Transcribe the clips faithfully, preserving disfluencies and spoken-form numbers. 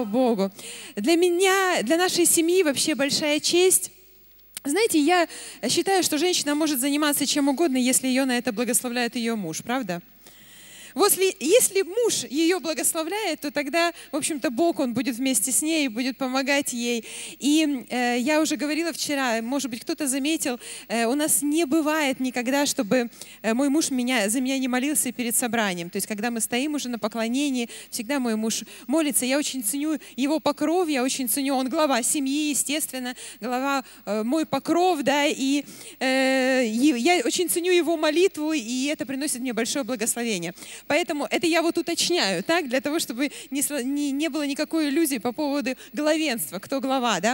Слава Богу. Для меня, для нашей семьи вообще большая честь. Знаете, я считаю, что женщина может заниматься чем угодно, если ее на это благословляет ее муж, правда? Вот если муж ее благословляет, то тогда, в общем-то, Бог, Он будет вместе с ней, будет помогать ей. И э, я уже говорила вчера, может быть, кто-то заметил, э, у нас не бывает никогда, чтобы э, мой муж меня, за меня не молился перед собранием. То есть, когда мы стоим уже на поклонении, всегда мой муж молится. Я очень ценю его покров, я очень ценю, он глава семьи, естественно, глава э, мой покров, да, и э, я очень ценю его молитву, и это приносит мне большое благословение. Поэтому это я вот уточняю, так, для того, чтобы не, не, не было никакой иллюзии по поводу главенства, кто глава, да.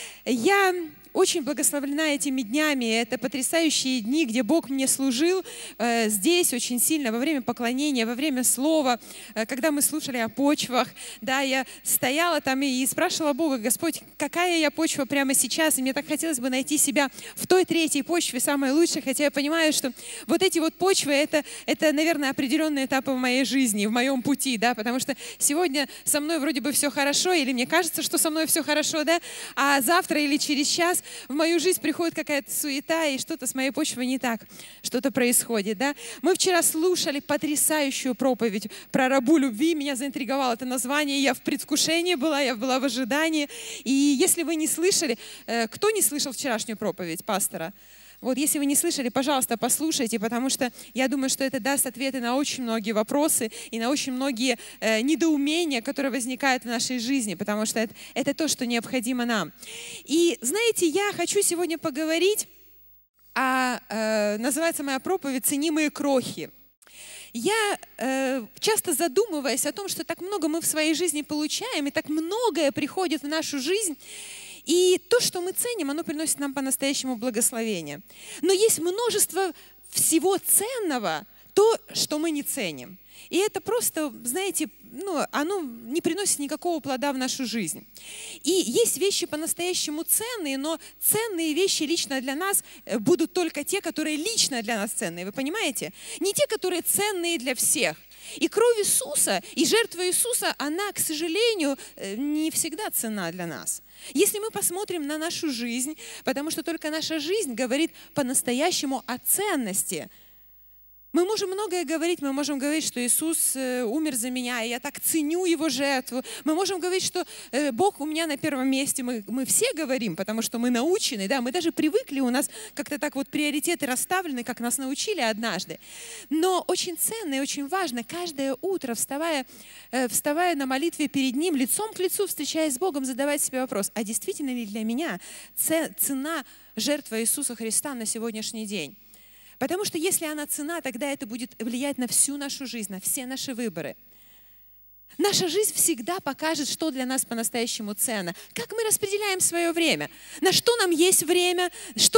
Я очень благословлена этими днями. Это потрясающие дни, где Бог мне служил э, здесь очень сильно, во время поклонения, во время слова, э, когда мы слушали о почвах. Да, я стояла там и, и спрашивала Бога: Господь, какая я почва прямо сейчас? И мне так хотелось бы найти себя в той третьей почве, самой лучшей, хотя я понимаю, что вот эти вот почвы, это, это, наверное, определенные этапы в моей жизни, в моем пути, да, потому что сегодня со мной вроде бы все хорошо, или мне кажется, что со мной все хорошо, да, а завтра или через час в мою жизнь приходит какая-то суета, и что-то с моей почвой не так, что-то происходит, да. Мы вчера слушали потрясающую проповедь про рабу любви, меня заинтриговало это название, я в предвкушении была, я была в ожидании. И если вы не слышали, кто не слышал вчерашнюю проповедь пастора? Вот, если вы не слышали, пожалуйста, послушайте, потому что я думаю, что это даст ответы на очень многие вопросы и на очень многие э, недоумения, которые возникают в нашей жизни, потому что это, это то, что необходимо нам. И, знаете, я хочу сегодня поговорить о, э, называется моя проповедь «Ценимые крохи». Я э, часто задумываюсь о том, что так много мы в своей жизни получаем, и так многое приходит в нашу жизнь, и то, что мы ценим, оно приносит нам по-настоящему благословение. Но есть множество всего ценного, то, что мы не ценим. И это просто, знаете, ну, оно не приносит никакого плода в нашу жизнь. И есть вещи по-настоящему ценные, но ценные вещи лично для нас будут только те, которые лично для нас ценные. Вы понимаете? Не те, которые ценные для всех. И кровь Иисуса, и жертва Иисуса, она, к сожалению, не всегда ценна для нас. Если мы посмотрим на нашу жизнь, потому что только наша жизнь говорит по-настоящему о ценности. Мы можем многое говорить, мы можем говорить, что Иисус умер за меня, и я так ценю Его жертву. Мы можем говорить, что Бог у меня на первом месте. Мы, мы все говорим, потому что мы научены, да, мы даже привыкли, у нас как-то так вот приоритеты расставлены, как нас научили однажды. Но очень ценно и очень важно каждое утро, вставая, вставая на молитве перед Ним, лицом к лицу, встречаясь с Богом, задавать себе вопрос: а действительно ли для меня цена жертвы Иисуса Христа на сегодняшний день? Потому что если она цена, тогда это будет влиять на всю нашу жизнь, на все наши выборы. Наша жизнь всегда покажет, что для нас по-настоящему ценно. Как мы распределяем свое время, на что нам есть время, что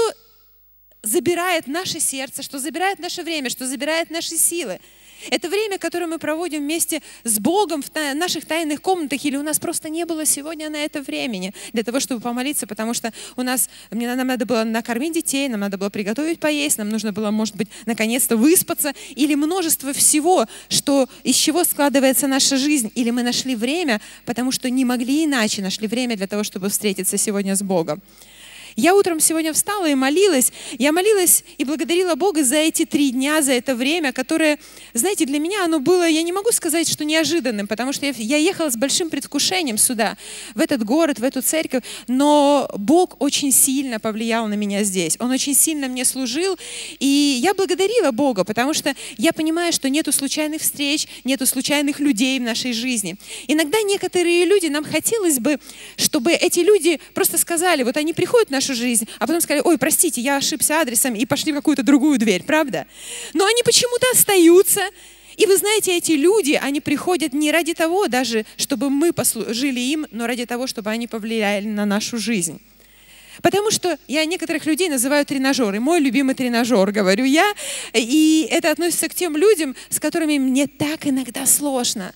забирает наше сердце, что забирает наше время, что забирает наши силы. Это время, которое мы проводим вместе с Богом в наших тайных комнатах, или у нас просто не было сегодня на это времени для того, чтобы помолиться, потому что у нас, мне, нам надо было накормить детей, нам надо было приготовить поесть, нам нужно было, может быть, наконец-то выспаться, или множество всего, что, из чего складывается наша жизнь, или мы нашли время, потому что не могли иначе, нашли время для того, чтобы встретиться сегодня с Богом. Я утром сегодня встала и молилась. Я молилась и благодарила Бога за эти три дня, за это время, которое, знаете, для меня оно было, я не могу сказать, что неожиданным, потому что я, я ехала с большим предвкушением сюда, в этот город, в эту церковь, но Бог очень сильно повлиял на меня здесь. Он очень сильно мне служил, и я благодарила Бога, потому что я понимаю, что нету случайных встреч, нету случайных людей в нашей жизни. Иногда некоторые люди, нам хотелось бы, чтобы эти люди просто сказали, вот они приходят в нашу жизнь, а потом сказали: ой, простите, я ошибся адресом, и пошли в какую-то другую дверь, правда? Но они почему-то остаются. И вы знаете, эти люди, они приходят не ради того даже, чтобы мы послужили им, но ради того, чтобы они повлияли на нашу жизнь. Потому что я некоторых людей называю тренажеры. Мой любимый тренажер, говорю я. И это относится к тем людям, с которыми мне так иногда сложно.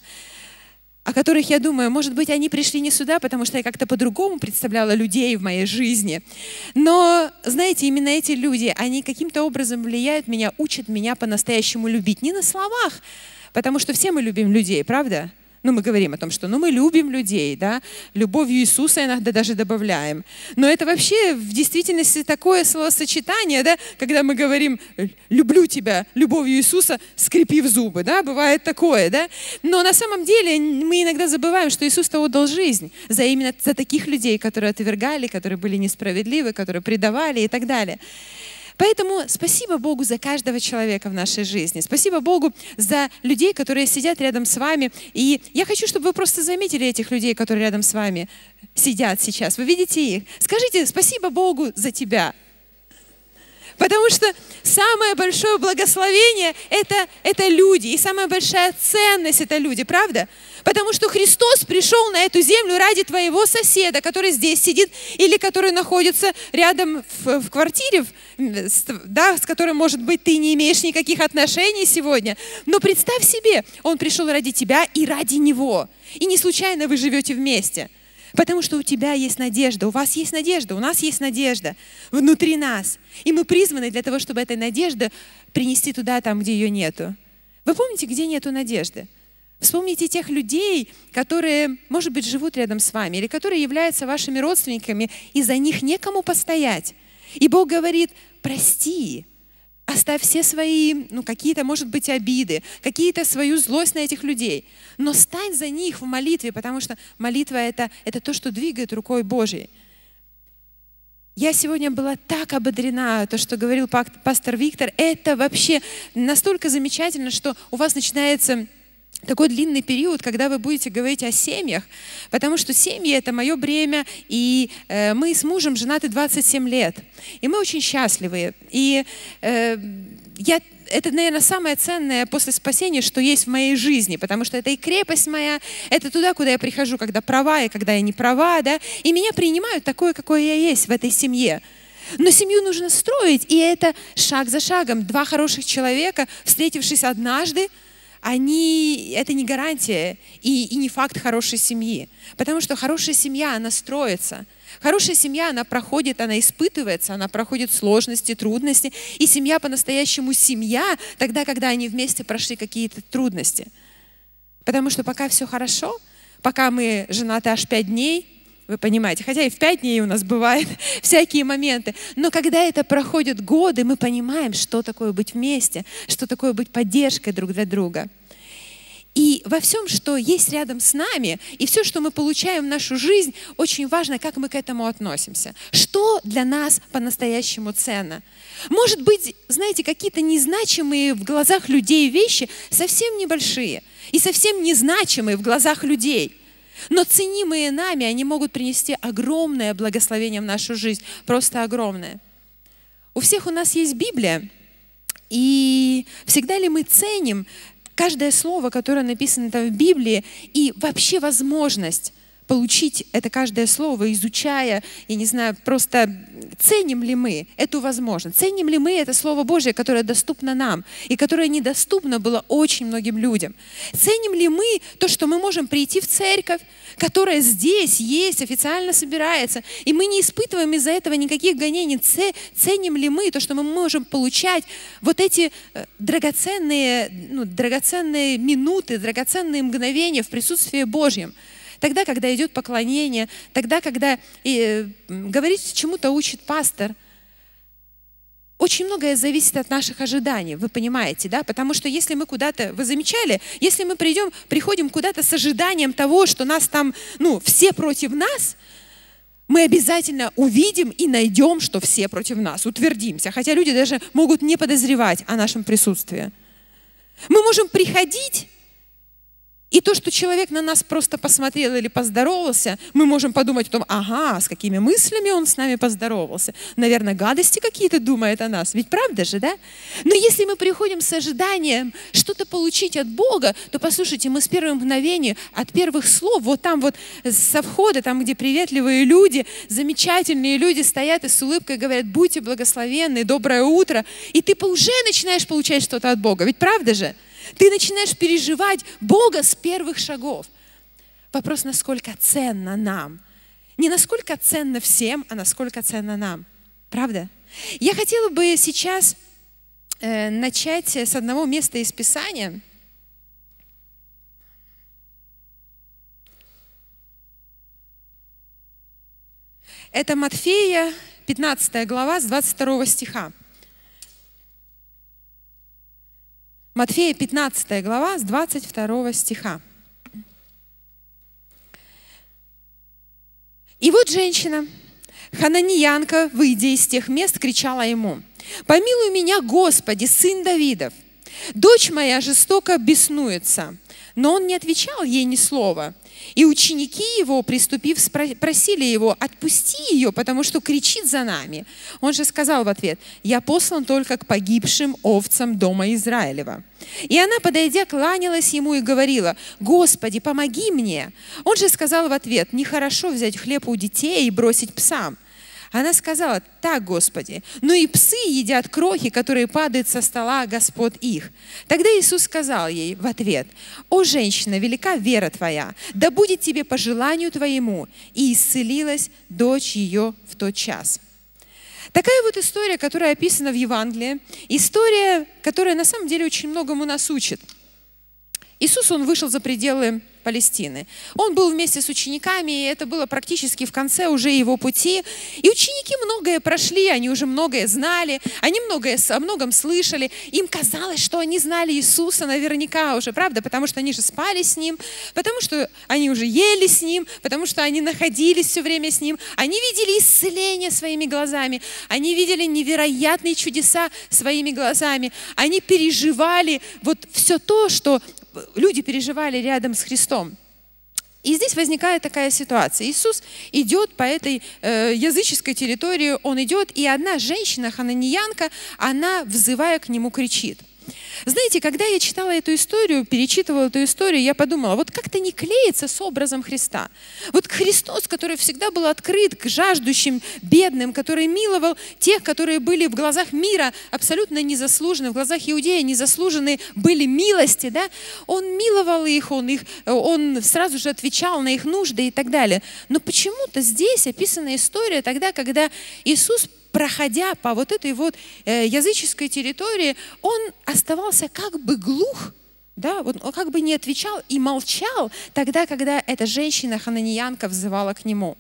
О которых я думаю, может быть, они пришли не сюда, потому что я как-то по-другому представляла людей в моей жизни. Но, знаете, именно эти люди, они каким-то образом влияют меня, учат меня по-настоящему любить. Не на словах, потому что все мы любим людей, правда? Ну, мы говорим о том, что ну, мы любим людей, да, любовью Иисуса иногда даже добавляем. Но это вообще в действительности такое словосочетание, да, когда мы говорим «люблю тебя любовью Иисуса, скрепив зубы», да, бывает такое, да. Но на самом деле мы иногда забываем, что Иисус-то отдал жизнь за именно за таких людей, которые отвергали, которые были несправедливы, которые предавали и так далее. Поэтому спасибо Богу за каждого человека в нашей жизни. Спасибо Богу за людей, которые сидят рядом с вами. И я хочу, чтобы вы просто заметили этих людей, которые рядом с вами сидят сейчас. Вы видите их? Скажите спасибо Богу за тебя. Потому что самое большое благословение это, — это люди. И самая большая ценность — это люди, правда? Потому что Христос пришел на эту землю ради твоего соседа, который здесь сидит или который находится рядом в, в квартире, да, с которым, может быть, ты не имеешь никаких отношений сегодня. Но представь себе, Он пришел ради тебя и ради Него. И не случайно вы живете вместе. Потому что у тебя есть надежда, у вас есть надежда, у нас есть надежда внутри нас. И мы призваны для того, чтобы этой надежды принести туда, там, где ее нету. Вы помните, где нету надежды? Вспомните тех людей, которые, может быть, живут рядом с вами, или которые являются вашими родственниками, и за них некому постоять. И Бог говорит: прости, оставь все свои, ну, какие-то, может быть, обиды, какие-то свою злость на этих людей. Но стань за них в молитве, потому что молитва это, — это то, что двигает рукой Божьей. Я сегодня была так ободрена, то, что говорил пастор Виктор. Это вообще настолько замечательно, что у вас начинается такой длинный период, когда вы будете говорить о семьях, потому что семьи — это мое бремя, и э, мы с мужем женаты двадцать семь лет, и мы очень счастливы. И э, я, это, наверное, самое ценное после спасения, что есть в моей жизни, потому что это и крепость моя, это туда, куда я прихожу, когда права и когда я не права, да, и меня принимают такое, какое я есть в этой семье. Но семью нужно строить, и это шаг за шагом. Два хороших человека, встретившись однажды, Они, это не гарантия и, и не факт хорошей семьи. Потому что хорошая семья, она строится. Хорошая семья, она проходит, она испытывается, она проходит сложности, трудности. И семья по-настоящему семья тогда, когда они вместе прошли какие-то трудности. Потому что пока все хорошо, пока мы женаты аж пять дней, вы понимаете, хотя и в пять дней у нас бывают всякие моменты, но когда это проходят годы, мы понимаем, что такое быть вместе, что такое быть поддержкой друг для друга. И во всем, что есть рядом с нами, и все, что мы получаем в нашу жизнь, очень важно, как мы к этому относимся. Что для нас по-настоящему ценно? Может быть, знаете, какие-то незначимые в глазах людей вещи, совсем небольшие и совсем незначимые в глазах людей. Но ценимые нами, они могут принести огромное благословение в нашу жизнь, просто огромное. У всех у нас есть Библия, и всегда ли мы ценим каждое слово, которое написано там в Библии, и вообще возможность получить это каждое слово, изучая, я не знаю, просто ценим ли мы эту возможность, ценим ли мы это Слово Божие, которое доступно нам и которое недоступно было очень многим людям. Ценим ли мы то, что мы можем прийти в церковь, которая здесь есть, официально собирается, и мы не испытываем из-за этого никаких гонений. Ценим ли мы то, что мы можем получать вот эти драгоценные, ну, драгоценные минуты, драгоценные мгновения в присутствии Божьем? Тогда, когда идет поклонение, тогда, когда э, говорить чему-то учит пастор. Очень многое зависит от наших ожиданий, вы понимаете, да? Потому что если мы куда-то, вы замечали, если мы придем, приходим куда-то с ожиданием того, что нас там, ну, все против нас, мы обязательно увидим и найдем, что все против нас, утвердимся. Хотя люди даже могут не подозревать о нашем присутствии. Мы можем приходить, и то, что человек на нас просто посмотрел или поздоровался, мы можем подумать о том, ага, с какими мыслями он с нами поздоровался. Наверное, гадости какие-то думает о нас. Ведь правда же, да? Но если мы приходим с ожиданием что-то получить от Бога, то, послушайте, мы с первого мгновения, от первых слов, вот там вот со входа, там, где приветливые люди, замечательные люди стоят и с улыбкой говорят: будьте благословенны, доброе утро. И ты уже начинаешь получать что-то от Бога. Ведь правда же? Ты начинаешь переживать Бога с первых шагов. Вопрос, насколько ценно нам. Не насколько ценно всем, а насколько ценно нам. Правда? Я хотела бы сейчас э, начать с одного места из Писания. Это Матфея, пятнадцатая глава, с двадцать второго стиха. Матфея, пятнадцатая глава, с двадцать второго стиха. «И вот женщина, хананиянка, выйдя из тех мест, кричала ему: „Помилуй меня, Господи, сын Давидов! Дочь моя жестоко беснуется“. Но он не отвечал ей ни слова. И ученики его, приступив, просили его: „Отпусти ее, потому что кричит за нами“. Он же сказал в ответ: „Я послан только к погибшим овцам дома Израилева“. И она, подойдя, кланялась ему и говорила: „Господи, помоги мне“. Он же сказал в ответ: „Нехорошо взять хлеб у детей и бросить псам“. Она сказала: „Так, Господи, но и псы едят крохи, которые падают со стола господ их“. Тогда Иисус сказал ей в ответ: „О, женщина, велика вера твоя, да будет тебе по желанию твоему“. И исцелилась дочь ее в тот час». Такая вот история, которая описана в Евангелии. История, которая на самом деле очень многому нас учит. Иисус, Он вышел за пределы Палестины. Он был вместе с учениками, и это было практически в конце уже его пути. И ученики многое прошли, они уже многое знали, они многое, о многом слышали. Им казалось, что они знали Иисуса наверняка уже, правда? Потому что они же спали с Ним, потому что они уже ели с Ним, потому что они находились все время с Ним. Они видели исцеление своими глазами, они видели невероятные чудеса своими глазами. Они переживали вот все то, что люди переживали рядом с Христом. И здесь возникает такая ситуация. Иисус идет по этой э, языческой территории, Он идет, и одна женщина, хананиянка, она, взывая к Нему, кричит. Знаете, когда я читала эту историю, перечитывала эту историю, я подумала, вот как-то не клеится с образом Христа. Вот Христос, который всегда был открыт к жаждущим, бедным, который миловал тех, которые были в глазах мира абсолютно незаслуженны, в глазах Иудея незаслуженные были милости, да? Он миловал их, он, их, он сразу же отвечал на их нужды и так далее. Но почему-то здесь описана история тогда, когда Иисус, проходя по вот этой вот э, языческой территории, он оставался как бы глух, да, вот он как бы не отвечал и молчал тогда, когда эта женщина-хананиянка взывала к нему.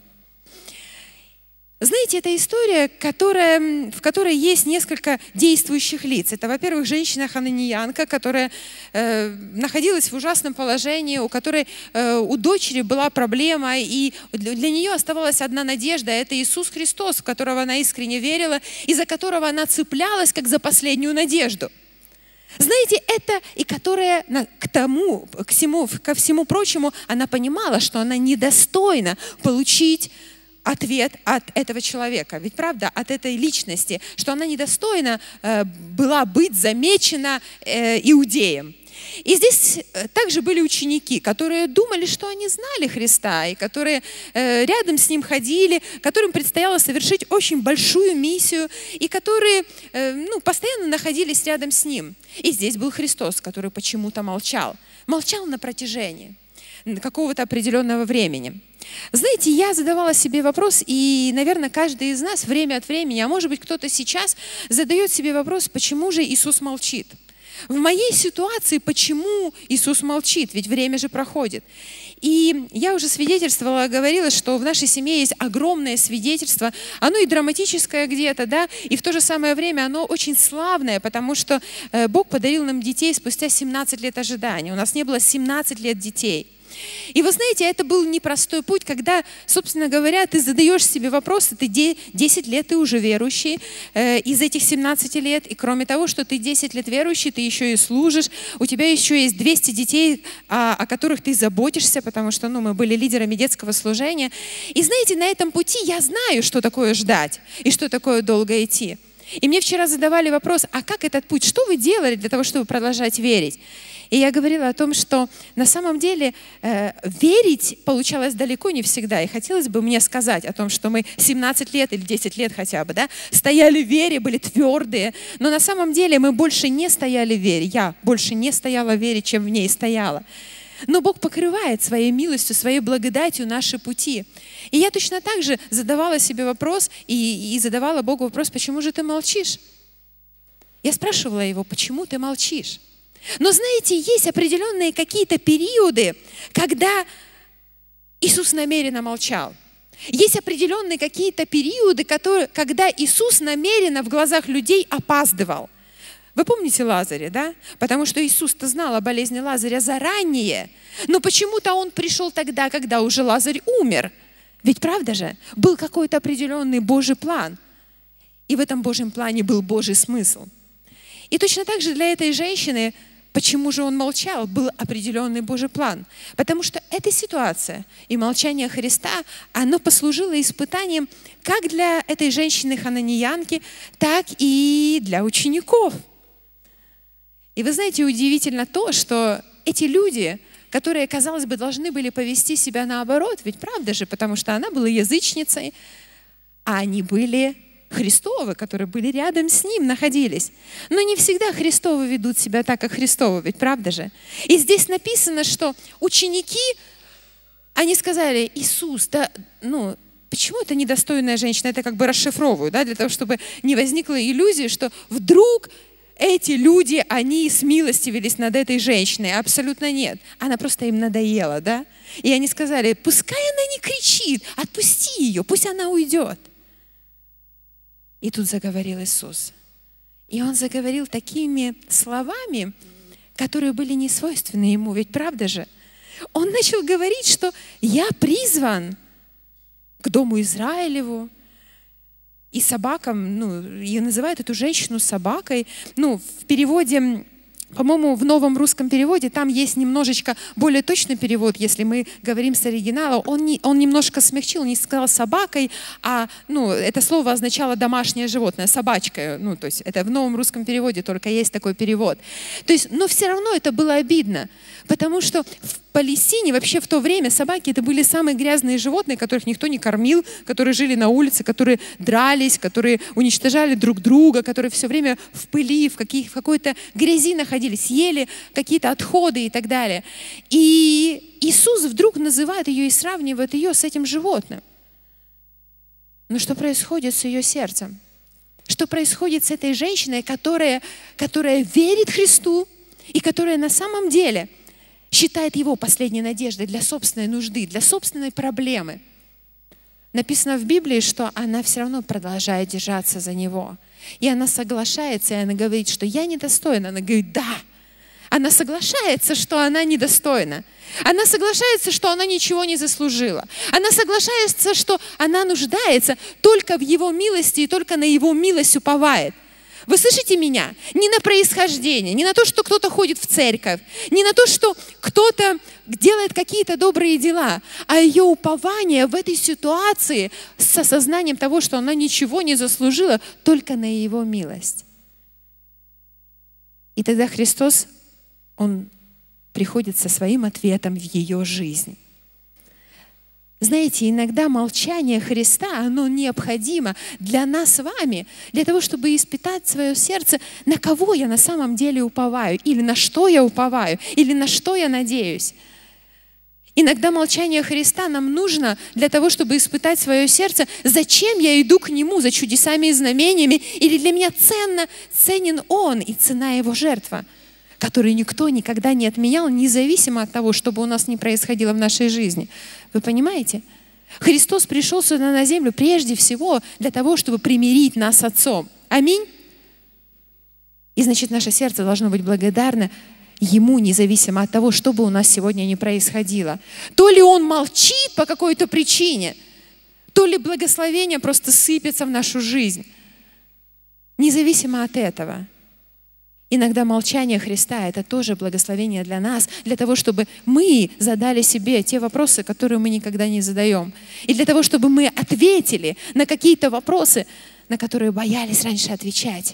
Знаете, это история, которая, в которой есть несколько действующих лиц. Это, во-первых, женщина-хананиянка, которая э, находилась в ужасном положении, у которой э, у дочери была проблема, и для, для нее оставалась одна надежда — это Иисус Христос, в которого она искренне верила, и за которого она цеплялась, как за последнюю надежду. Знаете, это и которая к тому, к всему, ко всему прочему, она понимала, что она недостойна получить ответ от этого человека. Ведь правда, от этой личности, что она недостойна э, была быть замечена э, иудеем. И здесь также были ученики, которые думали, что они знали Христа, и которые э, рядом с Ним ходили, которым предстояло совершить очень большую миссию, и которые э, ну, постоянно находились рядом с Ним. И здесь был Христос, который почему-то молчал. Молчал на протяжении какого-то определенного времени. Знаете, я задавала себе вопрос, и, наверное, каждый из нас время от времени, а может быть, кто-то сейчас задает себе вопрос, почему же Иисус молчит? В моей ситуации, почему Иисус молчит? Ведь время же проходит. И я уже свидетельствовала, говорила, что в нашей семье есть огромное свидетельство. Оно и драматическое где-то, да, и в то же самое время оно очень славное, потому что Бог подарил нам детей спустя семнадцать лет ожидания. У нас не было семнадцать лет детей. И вы знаете, это был непростой путь, когда, собственно говоря, ты задаешь себе вопросы, ты десять лет, ты уже верующий э, из этих семнадцати лет, и кроме того, что ты десять лет верующий, ты еще и служишь, у тебя еще есть двести детей, о, о которых ты заботишься, потому что ну, мы были лидерами детского служения. И знаете, на этом пути я знаю, что такое ждать и что такое долго идти. И мне вчера задавали вопрос, а как этот путь, что вы делали для того, чтобы продолжать верить? И я говорила о том, что на самом деле э, верить получалось далеко не всегда. И хотелось бы мне сказать о том, что мы семнадцать лет или десять лет хотя бы, да, стояли в вере, были твердые. Но на самом деле мы больше не стояли в вере. Я больше не стояла в вере, чем в ней стояла. Но Бог покрывает своей милостью, своей благодатью наши пути. И я точно так же задавала себе вопрос и, и задавала Богу вопрос, почему же ты молчишь? Я спрашивала Его, почему ты молчишь? Но знаете, есть определенные какие-то периоды, когда Иисус намеренно молчал. Есть определенные какие-то периоды, которые, когда Иисус намеренно в глазах людей опаздывал. Вы помните Лазаря, да? Потому что Иисус-то знал о болезни Лазаря заранее, но почему-то Он пришел тогда, когда уже Лазарь умер. Ведь правда же? Был какой-то определенный Божий план. И в этом Божьем плане был Божий смысл. И точно так же для этой женщины, почему же он молчал, был определенный Божий план. Потому что эта ситуация и молчание Христа, оно послужило испытанием как для этой женщины-хананиянки, так и для учеников. И вы знаете, удивительно то, что эти люди, которые, казалось бы, должны были повести себя наоборот, ведь правда же, потому что она была язычницей, а они были Христовы, которые были рядом с Ним, находились. Но не всегда Христовы ведут себя так, как Христовы, ведь правда же? И здесь написано, что ученики, они сказали: Иисус, да, ну, почему это недостойная женщина? Это как бы расшифровываю, да, для того, чтобы не возникла иллюзия, что вдруг эти люди, они смилостивились над этой женщиной. Абсолютно нет. Она просто им надоела, да? И они сказали: пускай она не кричит, отпусти ее, пусть она уйдет. И тут заговорил Иисус. И Он заговорил такими словами, которые были не свойственны Ему. Ведь правда же? Он начал говорить, что я призван к дому Израилеву. И собакам, ну, и называют эту женщину собакой. Ну, в переводе, по-моему, в новом русском переводе, там есть немножечко более точный перевод, если мы говорим с оригинала. Он, не, он немножко смягчил, не сказал собакой, а, ну, это слово означало домашнее животное, собачка. Ну, то есть это в новом русском переводе только есть такой перевод. То есть, но все равно это было обидно, потому что в Палестине вообще в то время собаки это были самые грязные животные, которых никто не кормил, которые жили на улице, которые дрались, которые уничтожали друг друга, которые все время в пыли, в, каких, в какой-то грязи находились, ели какие-то отходы и так далее. И Иисус вдруг называет ее и сравнивает ее с этим животным. Но что происходит с ее сердцем? Что происходит с этой женщиной, которая, которая верит Христу и которая на самом деле считает Его последней надеждой для собственной нужды, для собственной проблемы. Написано в Библии, что она все равно продолжает держаться за Него. И она соглашается, и она говорит, что я недостойна. Она говорит, да. Она соглашается, что она недостойна. Она соглашается, что она ничего не заслужила. Она соглашается, что она нуждается только в Его милости и только на Его милость уповает. Вы слышите меня? Не на происхождение, не на то, что кто-то ходит в церковь, не на то, что кто-то делает какие-то добрые дела, а ее упование в этой ситуации с осознанием того, что она ничего не заслужила, только на Его милость. И тогда Христос, Он приходит со своим ответом в ее жизнь. Знаете, иногда молчание Христа, оно необходимо для нас с вами, для того, чтобы испытать свое сердце, на кого я на самом деле уповаю, или на что я уповаю, или на что я надеюсь. Иногда молчание Христа нам нужно для того, чтобы испытать свое сердце, зачем я иду к Нему за чудесами и знамениями, или для меня ценно, ценен Он и цена Его жертва, которую никто никогда не отменял, независимо от того, что бы у нас ни происходило в нашей жизни. Вы понимаете? Христос пришел сюда на землю прежде всего для того, чтобы примирить нас с Отцом. Аминь? И значит, наше сердце должно быть благодарно Ему, независимо от того, что бы у нас сегодня ни происходило. То ли Он молчит по какой-то причине, то ли благословение просто сыпется в нашу жизнь. Независимо от этого. Иногда молчание Христа – это тоже благословение для нас, для того, чтобы мы задали себе те вопросы, которые мы никогда не задаем. И для того, чтобы мы ответили на какие-то вопросы, на которые боялись раньше отвечать.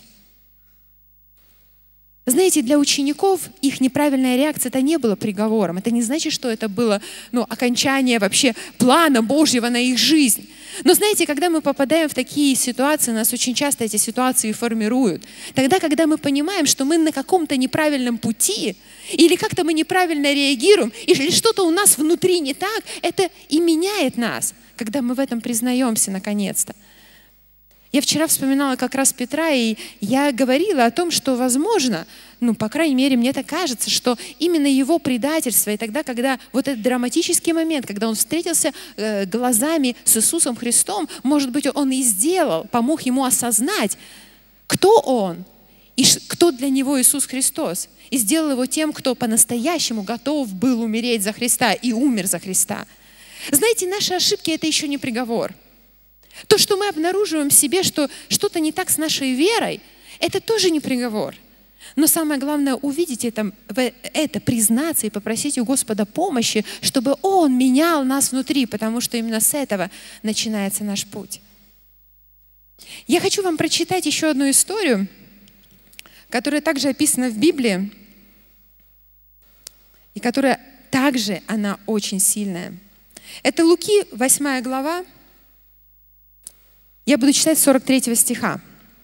Знаете, для учеников их неправильная реакция – это не было приговором. Это не значит, что это было ну, окончание вообще плана Божьего на их жизнь. Но знаете, когда мы попадаем в такие ситуации, нас очень часто эти ситуации формируют. Тогда, когда мы понимаем, что мы на каком-то неправильном пути, или как-то мы неправильно реагируем, или что-то у нас внутри не так, это и меняет нас, когда мы в этом признаемся наконец-то. Я вчера вспоминала как раз Петра, и я говорила о том, что, возможно, ну, по крайней мере, мне так кажется, что именно его предательство, и тогда, когда вот этот драматический момент, когда он встретился э, глазами с Иисусом Христом, может быть, он и сделал, помог ему осознать, кто он и кто для него Иисус Христос, и сделал его тем, кто по-настоящему готов был умереть за Христа и умер за Христа. Знаете, наши ошибки — это еще не приговор. То, что мы обнаруживаем в себе, что что-то не так с нашей верой, это тоже не приговор. Но самое главное — увидеть это, это, признаться и попросить у Господа помощи, чтобы Он менял нас внутри, потому что именно с этого начинается наш путь. Я хочу вам прочитать еще одну историю, которая также описана в Библии, и которая также, она очень сильная. Это Луки, восьмая глава. Я буду читать с сорок третьего стиха.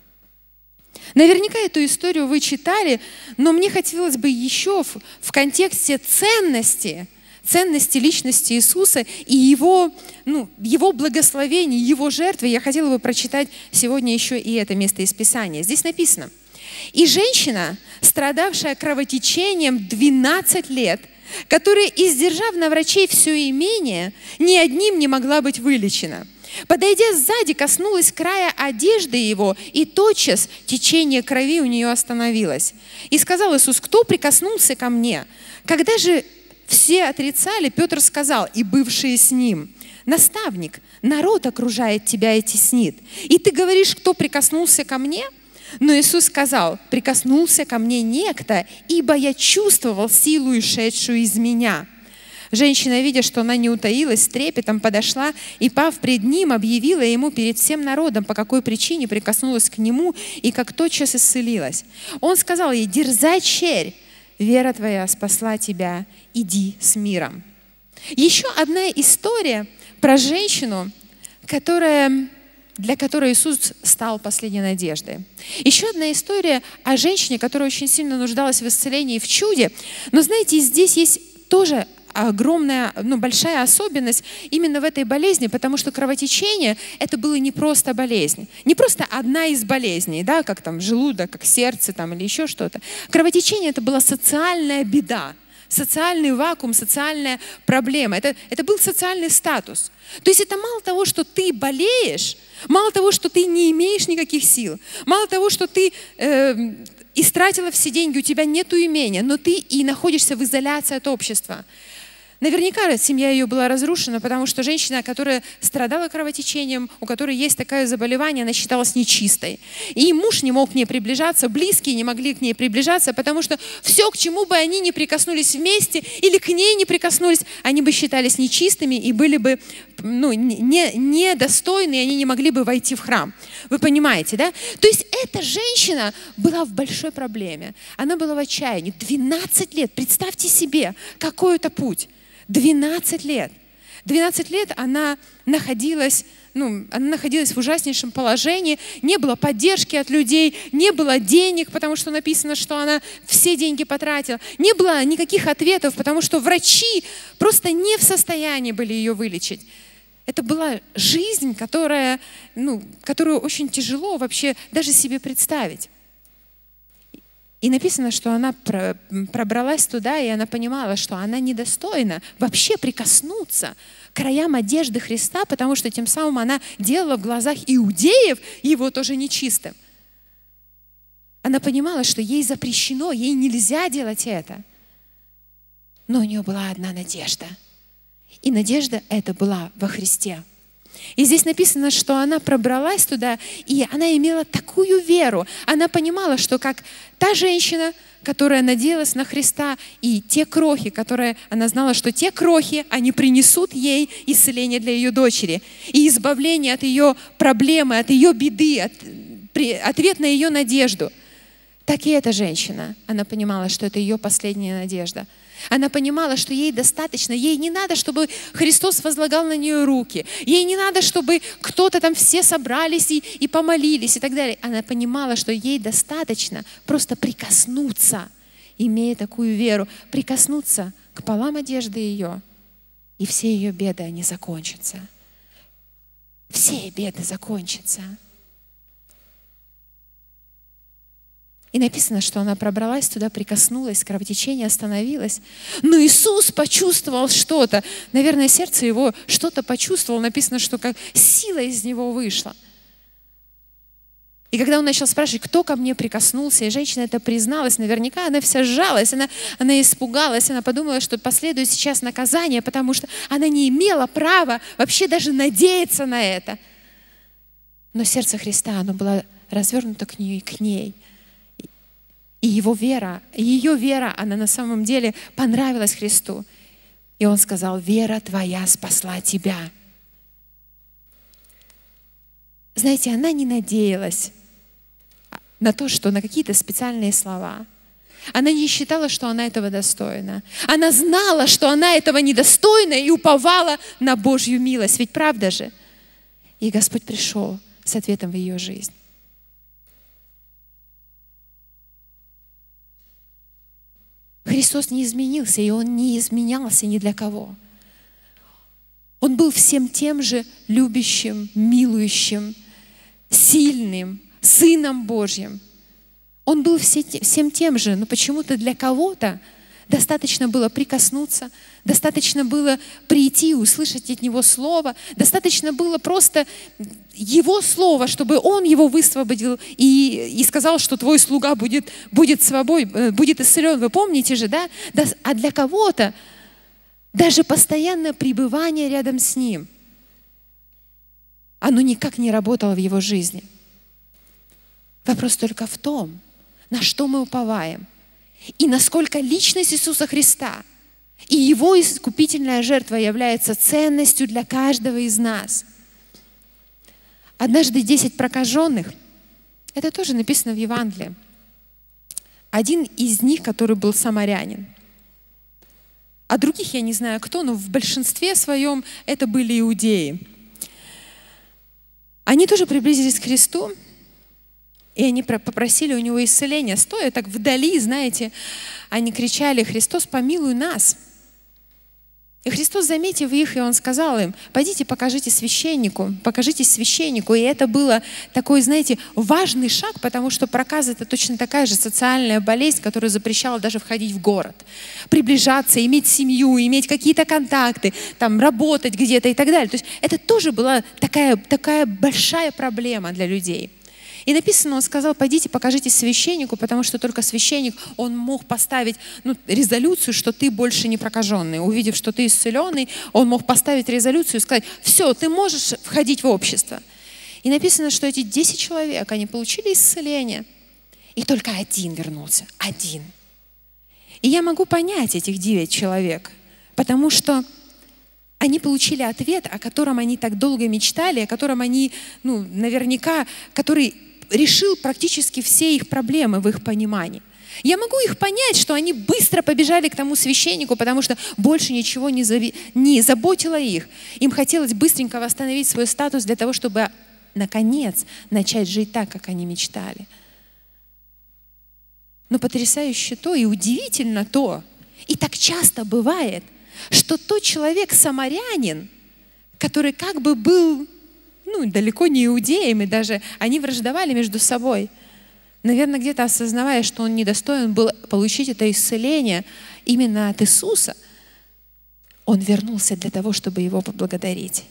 Наверняка эту историю вы читали, но мне хотелось бы еще в, в контексте ценности, ценности личности Иисуса и Его, ну, Его благословений, Его жертвы, я хотела бы прочитать сегодня еще и это место из Писания. Здесь написано: «И женщина, страдавшая кровотечением двенадцать лет, которая, издержав на врачей все имение, ни одним не могла быть вылечена, подойдя сзади, коснулась края одежды его, и тотчас течение крови у нее остановилось. И сказал Иисус: кто прикоснулся ко мне? Когда же все отрицали, Петр сказал, и бывшие с ним: наставник, народ окружает тебя и теснит. И ты говоришь: кто прикоснулся ко мне? Но Иисус сказал: прикоснулся ко мне некто, ибо я чувствовал силу, исшедшую из меня. Женщина, видя, что она не утаилась, с трепетом подошла и, пав пред ним, объявила ему перед всем народом, по какой причине прикоснулась к нему и как тотчас исцелилась. Он сказал ей: дерзай, черь, вера твоя спасла тебя, иди с миром. Еще одна история про женщину, которая... для которой Иисус стал последней надеждой. Еще одна история о женщине, которая очень сильно нуждалась в исцелении и в чуде. Но знаете, здесь есть тоже огромная, ну, большая особенность именно в этой болезни, потому что кровотечение — это было не просто болезнь, не просто одна из болезней, да, как там желудок, как сердце там, или еще что-то. Кровотечение — это была социальная беда, социальный вакуум, социальная проблема. Это, это был социальный статус. То есть это мало того, что ты болеешь, мало того, что ты не имеешь никаких сил, мало того, что ты э, истратила все деньги, у тебя нету имения, но ты и находишься в изоляции от общества. Наверняка семья ее была разрушена, потому что женщина, которая страдала кровотечением, у которой есть такое заболевание, она считалась нечистой. И муж не мог к ней приближаться, близкие не могли к ней приближаться, потому что все, к чему бы они ни прикоснулись вместе или к ней не прикоснулись, они бы считались нечистыми и были бы, ну, недостойны, и они не могли бы войти в храм. Вы понимаете, да? То есть эта женщина была в большой проблеме. Она была в отчаянии. двенадцать лет. Представьте себе, какой это путь. двенадцать лет. двенадцать лет она находилась, ну, она находилась в ужаснейшем положении, не было поддержки от людей, не было денег, потому что написано, что она все деньги потратила, не было никаких ответов, потому что врачи просто не в состоянии были ее вылечить. Это была жизнь, которая, ну, которую очень тяжело вообще даже себе представить. И написано, что она пробралась туда, и она понимала, что она недостойна вообще прикоснуться к краям одежды Христа, потому что тем самым она делала в глазах иудеев его тоже нечистым. Она понимала, что ей запрещено, ей нельзя делать это. Но у нее была одна надежда. И надежда эта была во Христе. И здесь написано, что она пробралась туда, и она имела такую веру. Она понимала, что как та женщина, которая надеялась на Христа, и те крохи, которые она знала, что те крохи, они принесут ей исцеление для ее дочери, и избавление от ее проблемы, от ее беды, от, при, ответ на ее надежду. Так и эта женщина, она понимала, что это ее последняя надежда. Она понимала, что ей достаточно, ей не надо, чтобы Христос возлагал на нее руки, ей не надо, чтобы кто-то там все собрались и, и помолились и так далее. Она понимала, что ей достаточно просто прикоснуться, имея такую веру, прикоснуться к полам одежды ее, и все ее беды, они закончатся. Все беды закончатся. И написано, что она пробралась туда, прикоснулась, кровотечение остановилось. Но Иисус почувствовал что-то. Наверное, сердце его что-то почувствовало. Написано, что как сила из него вышла. И когда он начал спрашивать, кто ко мне прикоснулся, и женщина это призналась, наверняка она вся сжалась, она, она испугалась, она подумала, что последует сейчас наказание, потому что она не имела права вообще даже надеяться на это. Но сердце Христа, оно было развернуто к ней, к ней. И его вера, ее вера, она на самом деле понравилась Христу. И он сказал: вера твоя спасла тебя. Знаете, она не надеялась на то, что на какие-то специальные слова. Она не считала, что она этого достойна. Она знала, что она этого недостойна, и уповала на Божью милость. Ведь правда же? И Господь пришел с ответом в ее жизнь. Христос не изменился, и Он не изменялся ни для кого. Он был всем тем же любящим, милующим, сильным Сыном Божьим. Он был всем тем же, но почему-то для кого-то достаточно было прикоснуться, достаточно было прийти и услышать от Него Слово, достаточно было просто Его Слово, чтобы Он его высвободил и, и сказал, что твой слуга будет, будет свободен, будет исцелен. Вы помните же, да? А для кого-то даже постоянное пребывание рядом с Ним, оно никак не работало в его жизни. Вопрос только в том, на что мы уповаем, и насколько личность Иисуса Христа и Его искупительная жертва является ценностью для каждого из нас. Однажды десять прокаженных, это тоже написано в Евангелии. Один из них, который был самарянин. А других я не знаю кто, но в большинстве своем это были иудеи. Они тоже приблизились к Христу, и они попросили у Него исцеления. Стоя так вдали, знаете, они кричали: «Христос, помилуй нас!» И Христос, заметив их, и Он сказал им: «Пойдите, покажите священнику, покажитесь священнику». И это было такой, знаете, важный шаг, потому что проказа — это точно такая же социальная болезнь, которая запрещала даже входить в город, приближаться, иметь семью, иметь какие-то контакты, там, работать где-то и так далее. То есть это тоже была такая, такая большая проблема для людей. И написано, он сказал: пойдите, покажитесь священнику, потому что только священник, он мог поставить ну, резолюцию, что ты больше не прокаженный. Увидев, что ты исцеленный, он мог поставить резолюцию и сказать: все, ты можешь входить в общество. И написано, что эти десять человек, они получили исцеление, и только один вернулся. Один. И я могу понять этих девять человек, потому что они получили ответ, о котором они так долго мечтали, о котором они, ну, наверняка, который решил практически все их проблемы в их понимании. Я могу их понять, что они быстро побежали к тому священнику, потому что больше ничего не, зави... не заботило их. Им хотелось быстренько восстановить свой статус для того, чтобы, наконец, начать жить так, как они мечтали. Но потрясающе то и удивительно то, и так часто бывает, что тот человек-самарянин, который как бы был ну, далеко не иудеем, и даже они враждовали между собой, наверное, где-то осознавая, что он недостоин был получить это исцеление именно от Иисуса, он вернулся для того, чтобы Его поблагодарить.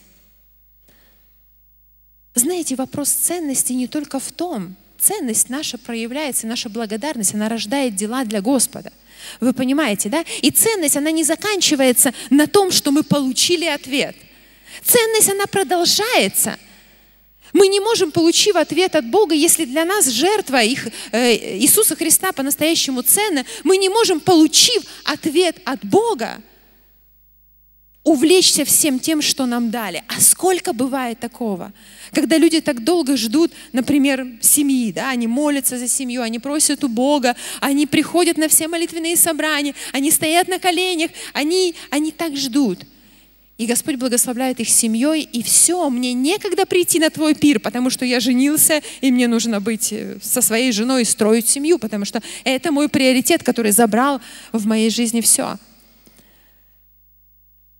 Знаете, вопрос ценности не только в том, ценность наша проявляется, наша благодарность, она рождает дела для Господа. Вы понимаете, да? И ценность, она не заканчивается на том, что мы получили ответ. Ценность, она продолжается. Мы не можем, получив ответ от Бога, если для нас жертва их, э, Иисуса Христа по-настоящему ценна, мы не можем, получив ответ от Бога, увлечься всем тем, что нам дали. А сколько бывает такого? Когда люди так долго ждут, например, семьи, да, они молятся за семью, они просят у Бога, они приходят на все молитвенные собрания, они стоят на коленях, они, они так ждут. И Господь благословляет их семьей, и все, мне некогда прийти на твой пир, потому что я женился, и мне нужно быть со своей женой и строить семью, потому что это мой приоритет, который забрал в моей жизни все.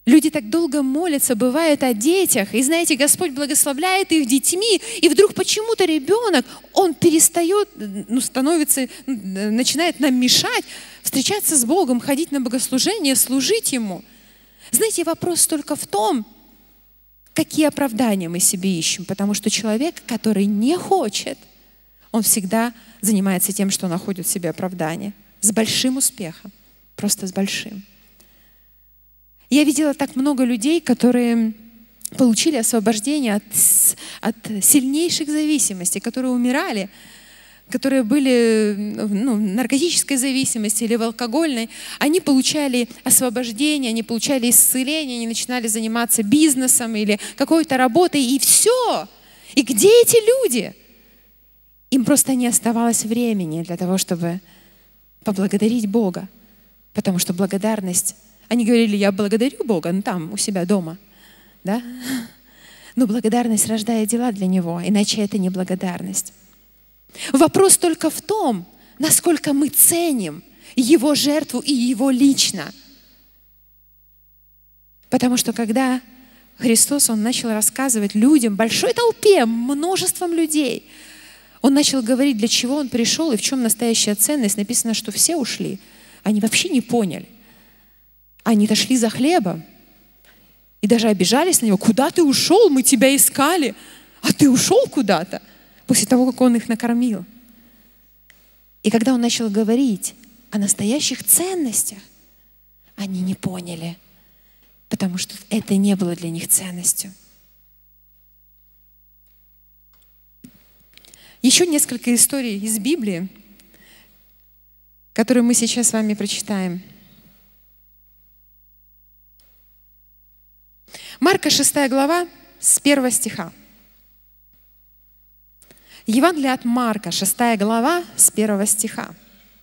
Люди так долго молятся, бывает, о детях. И знаете, Господь благословляет их детьми. И вдруг почему-то ребенок, он перестает, ну, становится, начинает нам мешать встречаться с Богом, ходить на богослужение, служить Ему. Знаете, вопрос только в том, какие оправдания мы себе ищем. Потому что человек, который не хочет, он всегда занимается тем, что находит в себе оправдание. С большим успехом. Просто с большим. Я видела так много людей, которые получили освобождение от, от сильнейших зависимостей, которые умирали, которые были, ну, в наркотической зависимости или в алкогольной. Они получали освобождение, они получали исцеление, они начинали заниматься бизнесом или какой-то работой, и все. И где эти люди? Им просто не оставалось времени для того, чтобы поблагодарить Бога, потому что благодарность... Они говорили, я благодарю Бога, ну там, у себя дома. Да? Но благодарность рождает дела для Него, иначе это не благодарность. Вопрос только в том, насколько мы ценим Его жертву и Его лично. Потому что когда Христос, Он начал рассказывать людям, большой толпе, множеством людей, Он начал говорить, для чего Он пришел и в чем настоящая ценность. Написано, что все ушли. Они вообще не поняли. Они-то шли за хлебом и даже обижались на него. Куда ты ушел? Мы тебя искали. А ты ушел куда-то после того, как он их накормил. И когда он начал говорить о настоящих ценностях, они не поняли, потому что это не было для них ценностью. Еще несколько историй из Библии, которые мы сейчас с вами прочитаем. Марка шестая глава с первого стиха. Евангелие от Марка, шестая глава с первого стиха.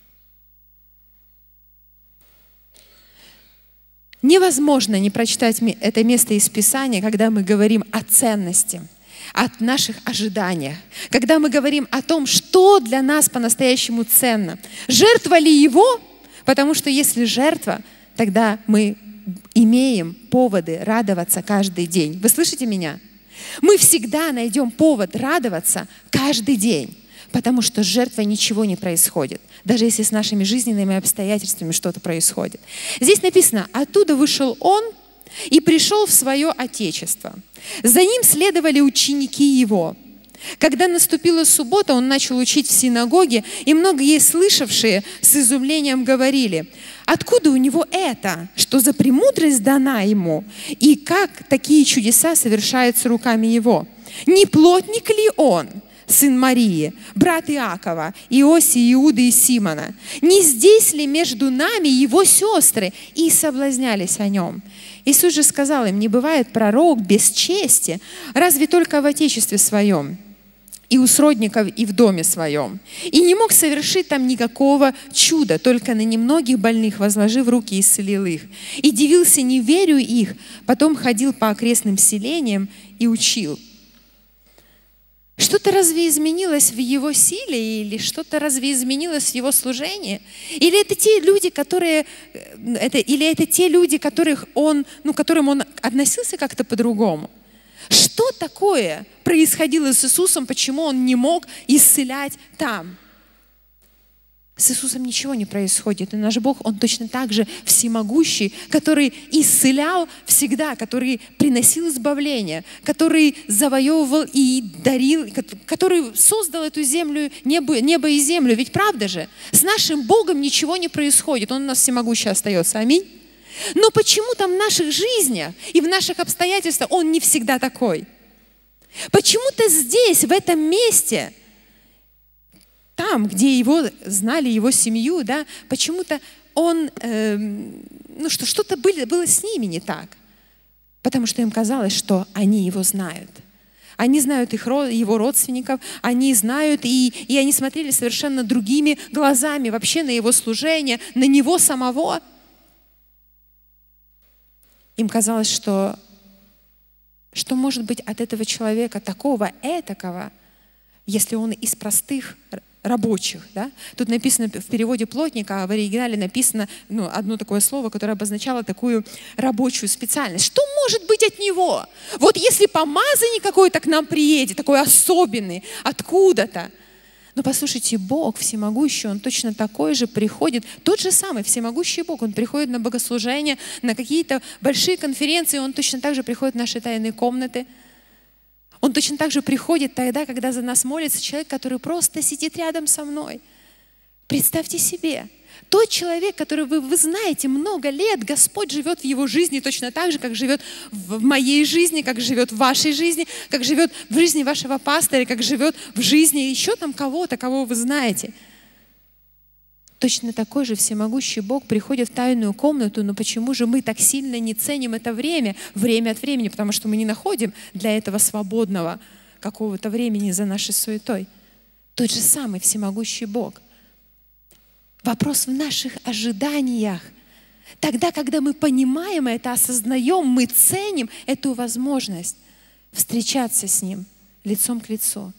Невозможно не прочитать это место из Писания, когда мы говорим о ценности, о наших ожиданиях, когда мы говорим о том, что для нас по-настоящему ценно. Жертва ли Его? Потому что если жертва, тогда мы имеем поводы радоваться каждый день. Вы слышите меня? Мы всегда найдем повод радоваться каждый день, потому что с жертвой ничего не происходит, даже если с нашими жизненными обстоятельствами что-то происходит. Здесь написано, оттуда вышел Он и пришел в свое Отечество. За Ним следовали ученики Его. Когда наступила суббота, Он начал учить в синагоге, и многие слышавшие с изумлением говорили, откуда у Него это, что за премудрость дана Ему, и как такие чудеса совершаются руками Его? Не плотник ли Он, сын Марии, брат Иакова, Иосии, Иуды и Симона? Не здесь ли между нами Его сестры? И соблазнялись о Нем. Иисус же сказал им, не бывает пророк без чести, разве только в Отечестве Своем, и у сродников, и в доме своем. И не мог совершить там никакого чуда, только на немногих больных, возложив руки, исцелил их. И дивился неверию их, потом ходил по окрестным селениям и учил. Что-то разве изменилось в Его силе, или что-то разве изменилось в Его служении? Или это те люди, которые, это, или это те люди, которых он, ну, к которым Он относился как-то по-другому? Что такое происходило с Иисусом, почему Он не мог исцелять там? С Иисусом ничего не происходит. И наш Бог, Он точно так же всемогущий, который исцелял всегда, который приносил избавление, который завоевывал и дарил, который создал эту землю, небо, небо и землю. Ведь правда же? С нашим Богом ничего не происходит. Он у нас всемогущий остается. Аминь. Но почему-то в наших жизнях и в наших обстоятельствах Он не всегда такой. Почему-то здесь, в этом месте, там, где Его знали, Его семью, да, почему-то Он, э, ну что, что-то было, было с ними не так. Потому что им казалось, что они Его знают. Они знают их, Его родственников, они знают, и, и они смотрели совершенно другими глазами вообще на Его служение, на Него самого. Им казалось, что, что может быть от этого человека такого, этакого, если он из простых рабочих. Да? Тут написано в переводе плотника, а в оригинале написано ну, одно такое слово, которое обозначало такую рабочую специальность. Что может быть от него? Вот если помазанник какой-то к нам приедет, такой особенный, откуда-то. Но послушайте, Бог всемогущий, Он точно такой же приходит, тот же самый всемогущий Бог, Он приходит на богослужения, на какие-то большие конференции, Он точно так же приходит в наши тайные комнаты. Он точно так же приходит тогда, когда за нас молится человек, который просто сидит рядом со мной. Представьте себе, тот человек, который вы, вы знаете много лет, Господь живет в его жизни точно так же, как живет в моей жизни, как живет в вашей жизни, как живет в жизни вашего пастора, как живет в жизни еще там кого-то, кого вы знаете. Точно такой же всемогущий Бог приходит в тайную комнату, но почему же мы так сильно не ценим это время, время от времени, потому что мы не находим для этого свободного какого-то времени за нашей суетой. Тот же самый всемогущий Бог. Вопрос в наших ожиданиях. Тогда, когда мы понимаем это, осознаем, мы ценим эту возможность встречаться с Ним лицом к лицу.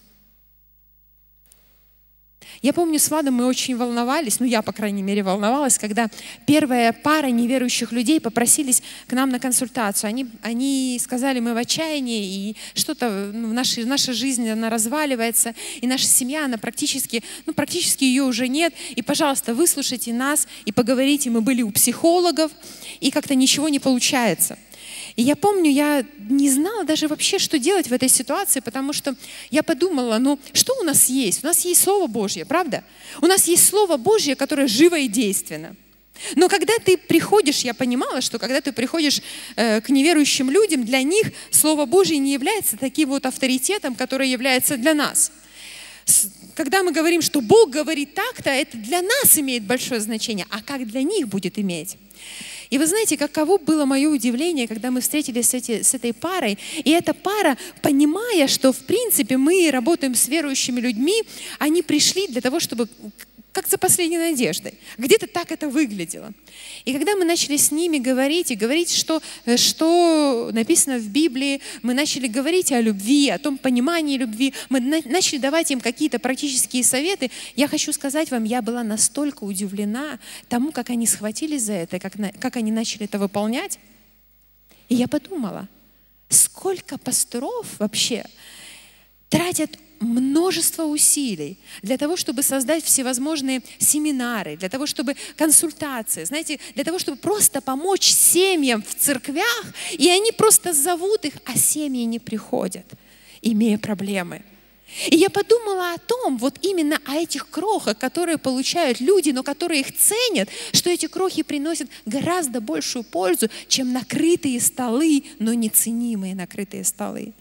Я помню, с Владом мы очень волновались, ну я, по крайней мере, волновалась, когда первая пара неверующих людей попросились к нам на консультацию. Они, они сказали, мы в отчаянии, и что-то ну, в нашей, наша жизнь, она разваливается, и наша семья, она практически, ну практически ее уже нет. И, пожалуйста, выслушайте нас и поговорите. Мы были у психологов, и как-то ничего не получается. И я помню, я не знала даже вообще, что делать в этой ситуации, потому что я подумала, ну что у нас есть? У нас есть Слово Божье, правда? У нас есть Слово Божье, которое живо и действенно. Но когда ты приходишь, я понимала, что когда ты приходишь э, к неверующим людям, для них Слово Божье не является таким вот авторитетом, который является для нас. Когда мы говорим, что Бог говорит так-то, это для нас имеет большое значение, а как для них будет иметь? И вы знаете, каково было мое удивление, когда мы встретились с, эти, с этой парой. И эта пара, понимая, что в принципе мы работаем с верующими людьми, они пришли для того, чтобы как за последней надеждой. Где-то так это выглядело. И когда мы начали с ними говорить, и говорить, что, что написано в Библии, мы начали говорить о любви, о том понимании любви, мы на, начали давать им какие-то практические советы, я хочу сказать вам, я была настолько удивлена тому, как они схватились за это, как, на, как они начали это выполнять. И я подумала, сколько пасторов вообще тратят множество усилий для того, чтобы создать всевозможные семинары, для того, чтобы консультации, знаете, для того, чтобы просто помочь семьям в церквях, и они просто зовут их, а семьи не приходят, имея проблемы. И я подумала о том, вот именно о этих крохах, которые получают люди, но которые их ценят, что эти крохи приносят гораздо большую пользу, чем накрытые столы, но неценимые накрытые столы.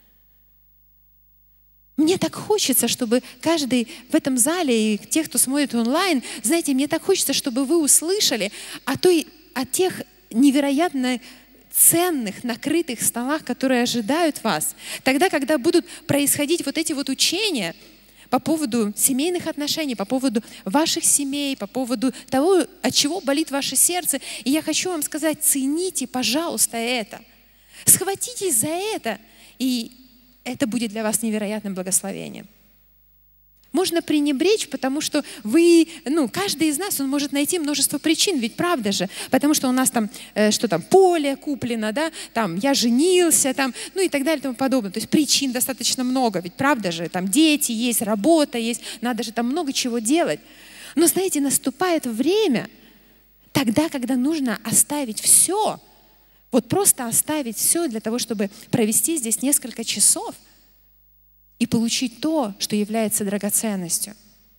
Мне так хочется, чтобы каждый в этом зале и тех, кто смотрит онлайн, знаете, мне так хочется, чтобы вы услышали о, той, о тех невероятно ценных, накрытых столах, которые ожидают вас. Тогда, когда будут происходить вот эти вот учения по поводу семейных отношений, по поводу ваших семей, по поводу того, от чего болит ваше сердце. И я хочу вам сказать, цените, пожалуйста, это. Схватитесь за это, и это будет для вас невероятным благословением. Можно пренебречь, потому что вы, ну, каждый из нас, он может найти множество причин, ведь правда же, потому что у нас там, э, что там, поле куплено, да, там, я женился, там, ну и так далее и тому подобное. То есть причин достаточно много, ведь правда же, там дети есть, работа есть, надо же там много чего делать. Но, знаете, наступает время тогда, когда нужно оставить все, вот просто оставить все для того, чтобы провести здесь несколько часов и получить то, что является драгоценностью.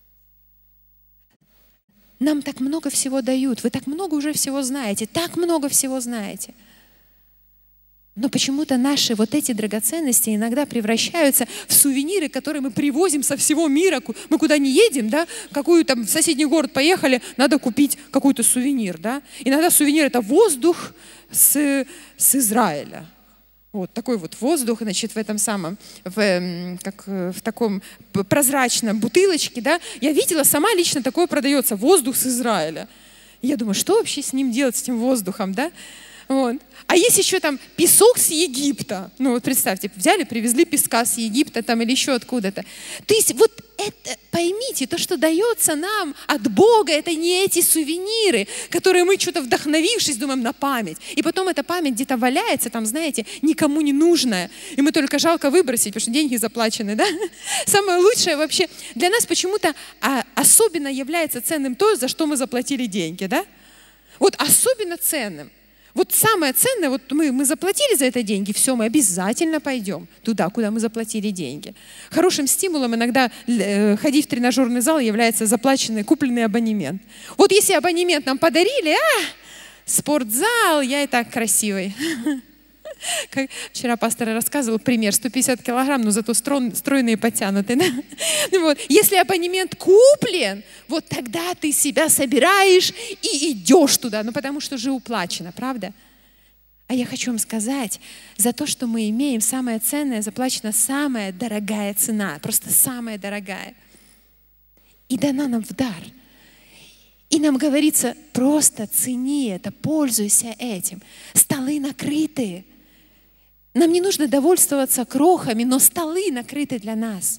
Нам так много всего дают, вы так много уже всего знаете, так много всего знаете. Но почему-то наши вот эти драгоценности иногда превращаются в сувениры, которые мы привозим со всего мира. Мы куда не едем, да, какую там в соседний город поехали, надо купить какой-то сувенир, да. Иногда сувенир — это воздух с, с Израиля. Вот такой вот воздух, значит, в этом самом, в, как, в таком прозрачном бутылочке, да. Я видела, сама лично такое продается, воздух с Израиля. И я думаю, что вообще с ним делать, с этим воздухом, да? Вот. А есть еще там песок с Египта. Ну вот представьте, взяли, привезли песка с Египта там или еще откуда-то. То есть вот это, поймите, то, что дается нам от Бога, это не эти сувениры, которые мы что-то вдохновившись думаем на память. И потом эта память где-то валяется, там, знаете, никому не нужная. И мы только жалко выбросить, потому что деньги заплачены, да? Самое лучшее вообще для нас почему-то а, особенно является ценным то, за что мы заплатили деньги, да? Вот особенно ценным. Вот самое ценное, вот мы, мы заплатили за это деньги, все, мы обязательно пойдем туда, куда мы заплатили деньги. Хорошим стимулом иногда э, ходить в тренажерный зал является заплаченный, купленный абонемент. Вот если абонемент нам подарили, а, спортзал, я и так красивый. Как вчера пастор рассказывал пример, сто пятьдесят килограмм, но зато стройные и подтянутые. Да? Вот. Если абонемент куплен, вот тогда ты себя собираешь и идешь туда, ну потому что же уплачено, правда? А я хочу вам сказать, за то, что мы имеем, самое ценное, заплачена самая дорогая цена, просто самая дорогая. И дана нам в дар. И нам говорится, просто цени это, пользуйся этим. Столы накрытые. Нам не нужно довольствоваться крохами, но столы накрыты для нас.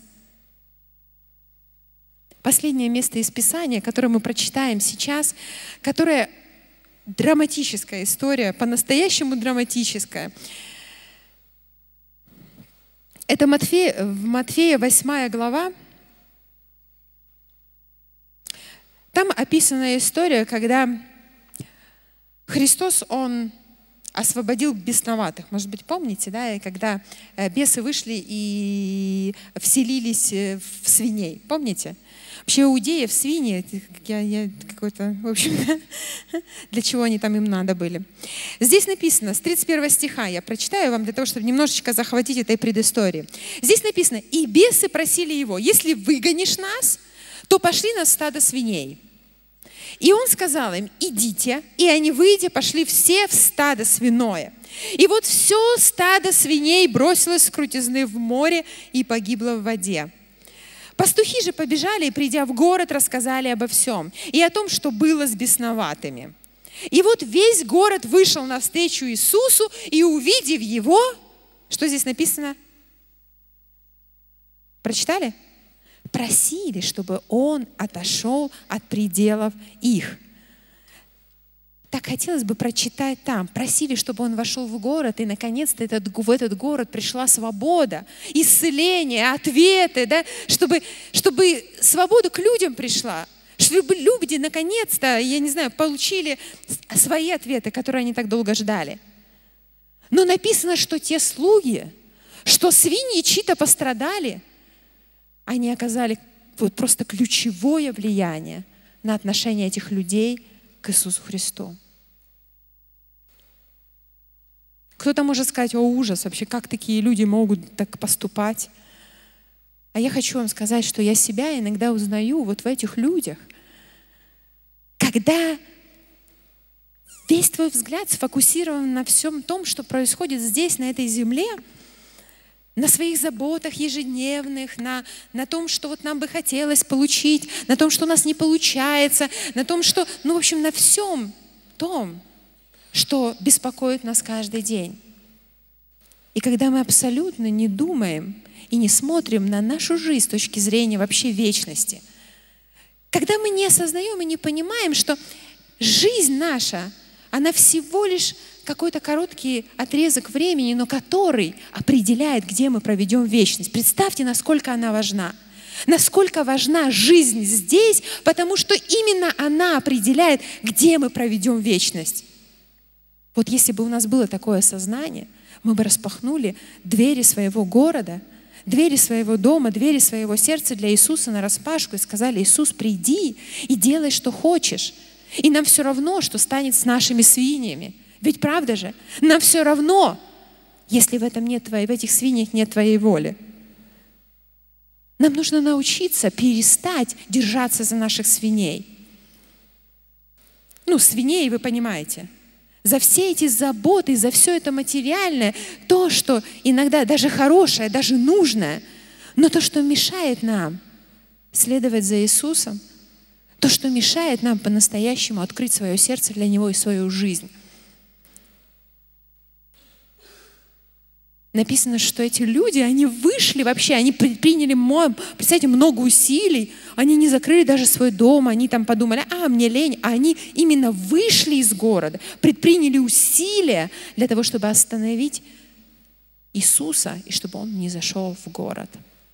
Последнее место из Писания, которое мы прочитаем сейчас, которое драматическая история, по-настоящему драматическая. Это Матфея, в Матфея восьмая глава. Там описана история, когда Христос, Он освободил бесноватых. Может быть, помните, да, и когда бесы вышли и вселились в свиней. Помните? Вообще иудеев, свиньи, я, я какой-то, в общем, для чего они там им надо были. Здесь написано, с тридцать первого стиха, я прочитаю вам для того, чтобы немножечко захватить этой предыстории. Здесь написано, и бесы просили его, если выгонишь нас, то пошли на стадо свиней. И он сказал им, идите, и они, выйдя, пошли все в стадо свиное. И вот все стадо свиней бросилось с крутизны в море и погибло в воде. Пастухи же побежали и, придя в город, рассказали обо всем и о том, что было с бесноватыми. И вот весь город вышел навстречу Иисусу, и, увидев Его, что здесь написано? Прочитали? Просили, чтобы Он отошел от пределов их. Так хотелось бы прочитать там. Просили, чтобы Он вошел в город, и наконец-то этот, в этот город пришла свобода, исцеление, ответы, да? чтобы, чтобы свобода к людям пришла, чтобы люди наконец-то, я не знаю, получили свои ответы, которые они так долго ждали. Но написано, что те слуги, что свиньи чьи-то пострадали, они оказали вот просто ключевое влияние на отношение этих людей к Иисусу Христу. Кто-то может сказать, о, ужас, вообще, как такие люди могут так поступать? А я хочу вам сказать, что я себя иногда узнаю вот в этих людях, когда весь твой взгляд сфокусирован на всем том, что происходит здесь, на этой земле, на своих заботах ежедневных, на, на том, что вот нам бы хотелось получить, на том, что у нас не получается, на том, что, ну, в общем, на всем том, что беспокоит нас каждый день. И когда мы абсолютно не думаем и не смотрим на нашу жизнь с точки зрения вообще вечности, когда мы не осознаем и не понимаем, что жизнь наша, она всего лишь какой-то короткий отрезок времени, но который определяет, где мы проведем вечность. Представьте, насколько она важна. Насколько важна жизнь здесь, потому что именно она определяет, где мы проведем вечность. Вот если бы у нас было такое сознание, мы бы распахнули двери своего города, двери своего дома, двери своего сердца для Иисуса нараспашку и сказали, Иисус, приди и делай, что хочешь. И нам все равно, что станет с нашими свиньями. Ведь правда же? Нам все равно, если в этом нет твоей, в этих свиньях нет твоей воли. Нам нужно научиться перестать держаться за наших свиней. Ну, свиней, вы понимаете. За все эти заботы, за все это материальное, то, что иногда даже хорошее, даже нужное, но то, что мешает нам следовать за Иисусом, то, что мешает нам по-настоящему открыть свое сердце для Него и свою жизнь. Написано, что эти люди, они вышли вообще, они предприняли, представьте, много усилий, они не закрыли даже свой дом, они там подумали, а, мне лень, а они именно вышли из города, предприняли усилия для того, чтобы остановить Иисуса и чтобы Он не зашел в город.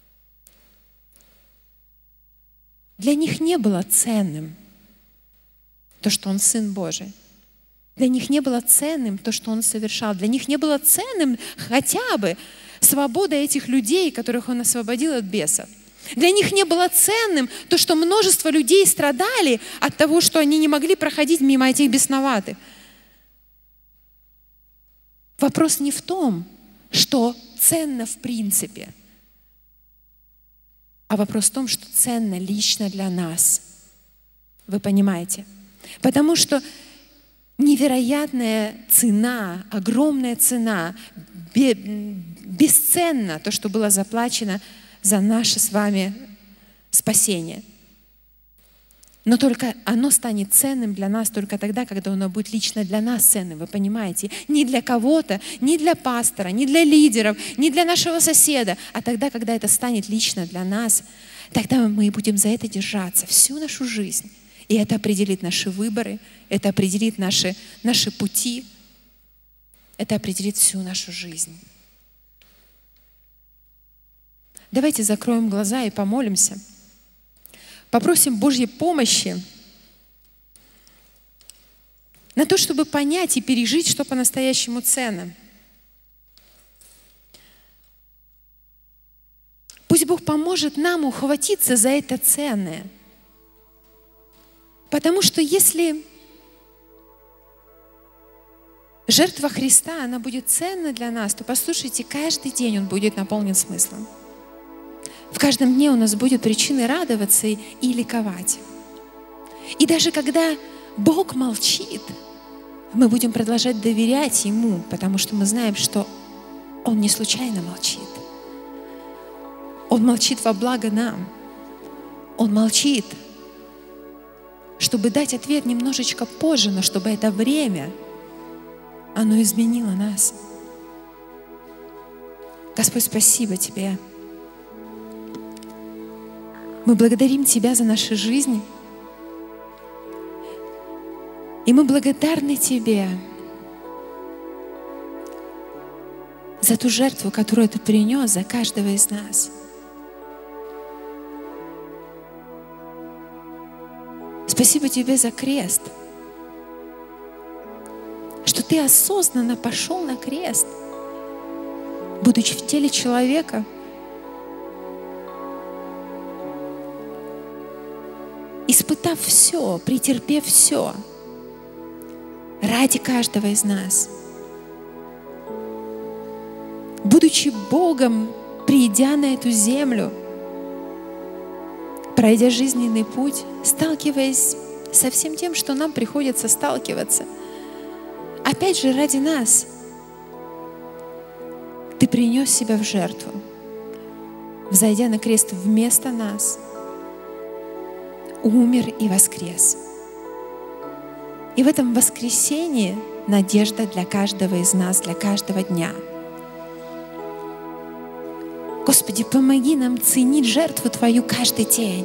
Для них не было ценным то, что Он Сын Божий. Для них не было ценным то, что Он совершал. Для них не было ценным хотя бы свобода этих людей, которых Он освободил от бесов. Для них не было ценным то, что множество людей страдали от того, что они не могли проходить мимо этих бесноватых. Вопрос не в том, что ценно в принципе, а вопрос в том, что ценно лично для нас. Вы понимаете? Потому что невероятная цена, огромная цена, бесценно то, что было заплачено за наше с вами спасение. Но только оно станет ценным для нас только тогда, когда оно будет лично для нас ценным, вы понимаете? Не для кого-то, не для пастора, не для лидеров, не для нашего соседа, а тогда, когда это станет лично для нас, тогда мы будем за это держаться всю нашу жизнь. И это определит наши выборы, это определит наши, наши пути, это определит всю нашу жизнь. Давайте закроем глаза и помолимся. Попросим Божьей помощи на то, чтобы понять и пережить, что по-настоящему ценно. Пусть Бог поможет нам ухватиться за это ценное. Потому что если жертва Христа, она будет ценна для нас, то послушайте, каждый день он будет наполнен смыслом. В каждом дне у нас будет причины радоваться и, и ликовать. И даже когда Бог молчит, мы будем продолжать доверять Ему, потому что мы знаем, что Он не случайно молчит. Он молчит во благо нам. Он молчит, чтобы дать ответ немножечко позже, но чтобы это время, оно изменило нас. Господь, спасибо Тебе. Мы благодарим Тебя за нашу жизнь. И мы благодарны Тебе за ту жертву, которую Ты принес за каждого из нас. Спасибо Тебе за крест, что Ты осознанно пошел на крест, будучи в теле человека, испытав все, претерпев все, ради каждого из нас. Будучи Богом, придя на эту землю, пройдя жизненный путь, сталкиваясь со всем тем, что нам приходится сталкиваться, опять же ради нас, Ты принес себя в жертву, взойдя на крест вместо нас, умер и воскрес. И в этом воскресении надежда для каждого из нас, для каждого дня. Господи, помоги нам ценить жертву Твою каждый день.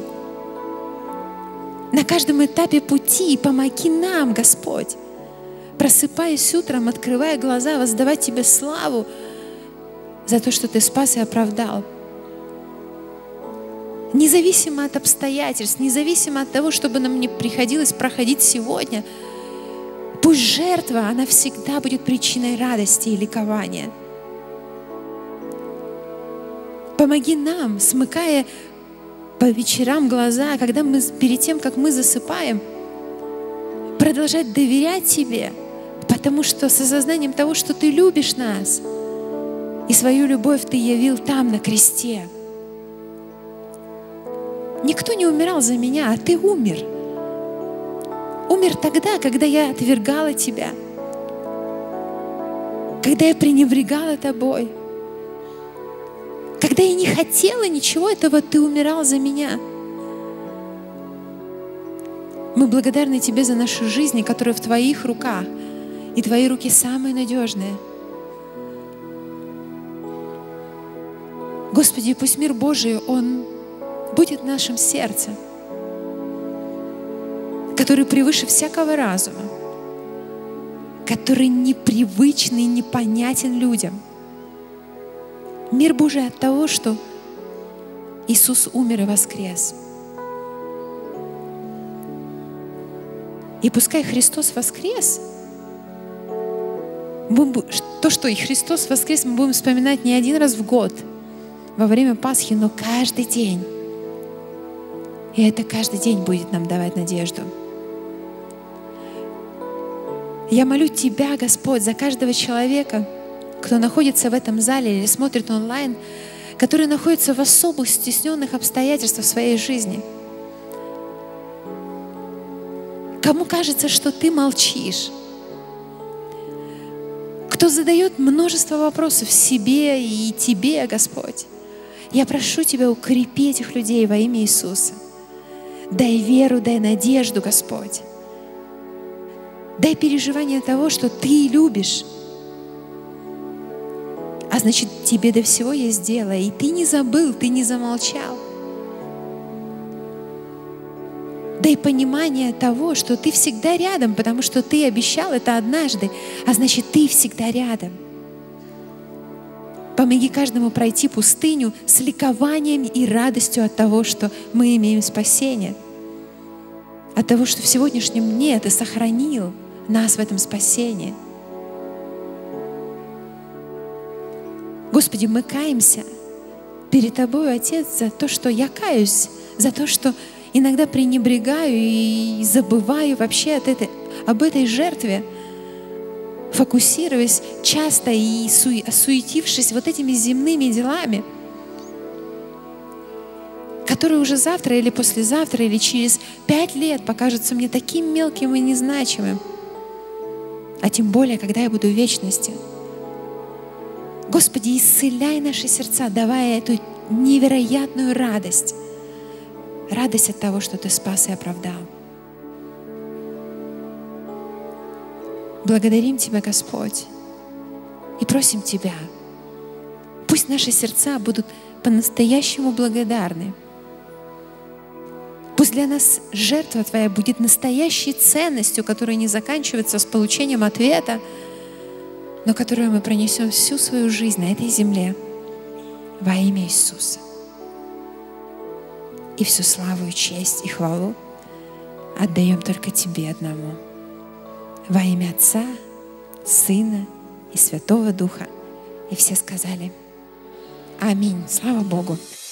На каждом этапе пути помоги нам, Господь, просыпаясь утром, открывая глаза, воздавать Тебе славу за то, что Ты спас и оправдал. Независимо от обстоятельств, независимо от того, что бы нам не приходилось проходить сегодня, пусть жертва, она всегда будет причиной радости и ликования. Помоги нам, смыкая по вечерам глаза, когда мы, перед тем, как мы засыпаем, продолжать доверять Тебе, потому что с осознанием того, что Ты любишь нас, и свою любовь Ты явил там, на кресте. Никто не умирал за меня, а Ты умер. Умер тогда, когда я отвергала Тебя, когда я пренебрегала Тобой, когда я не хотела ничего этого, Ты умирал за меня. Мы благодарны Тебе за нашу жизнь, которая в Твоих руках, и Твои руки самые надежные. Господи, пусть мир Божий, Он будет в нашем сердце, который превыше всякого разума, который непривычный, непонятен людям. Мир Божий от того, что Иисус умер и воскрес. И пускай Христос воскрес, то, что и Христос воскрес, мы будем вспоминать не один раз в год, во время Пасхи, но каждый день. И это каждый день будет нам давать надежду. Я молю Тебя, Господь, за каждого человека, кто находится в этом зале или смотрит онлайн, который находится в особых стесненных обстоятельствах в своей жизни. Кому кажется, что Ты молчишь, кто задает множество вопросов себе и Тебе, Господь, я прошу Тебя, укрепи этих людей во имя Иисуса. Дай веру, дай надежду, Господь. Дай переживание того, что Ты любишь. А значит, Тебе до всего есть дело, и Ты не забыл, Ты не замолчал. Дай понимание того, что Ты всегда рядом, потому что Ты обещал это однажды, а значит, Ты всегда рядом. Помоги каждому пройти пустыню с ликованием и радостью от того, что мы имеем спасение. От того, что в сегодняшнем дне Ты сохранил нас в этом спасении. Господи, мы каемся перед Тобой, Отец, за то, что я каюсь, за то, что иногда пренебрегаю и забываю вообще от этой, об этой жертве, фокусируясь часто и суе, осуетившись вот этими земными делами, которые уже завтра или послезавтра или через пять лет покажутся мне таким мелким и незначимым, а тем более, когда я буду в вечности. Господи, исцеляй наши сердца, давая эту невероятную радость, радость от того, что Ты спас и оправдал. Благодарим Тебя, Господь, и просим Тебя, пусть наши сердца будут по-настоящему благодарны. Пусть для нас жертва Твоя будет настоящей ценностью, которая не заканчивается с получением ответа, но которую мы пронесем всю свою жизнь на этой земле во имя Иисуса. И всю славу, и честь, и хвалу отдаем только Тебе одному. Во имя Отца, Сына и Святого Духа. И все сказали: аминь. Слава Богу.